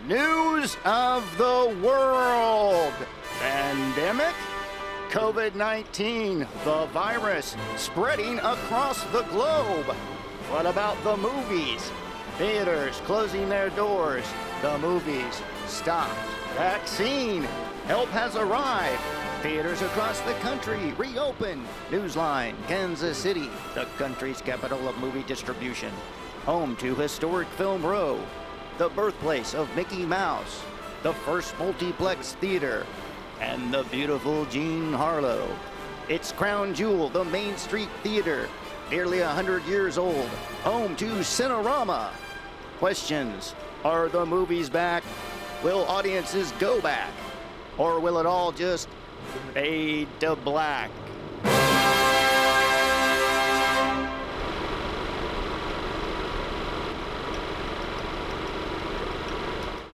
News of the world. Pandemic? COVID-19, the virus spreading across the globe. What about the movies? Theaters closing their doors. The movies stopped. Vaccine. Help has arrived. Theaters across the country reopen. Newsline, Kansas City, the country's capital of movie distribution. Home to historic Film Row, the birthplace of Mickey Mouse, the first multiplex theater, and the beautiful Jean Harlow. It's Crown Jewel, the Main Street Theater, nearly 100 years old, home to Cinerama. Questions: are the movies back? Will audiences go back? Or will it all just fade to black?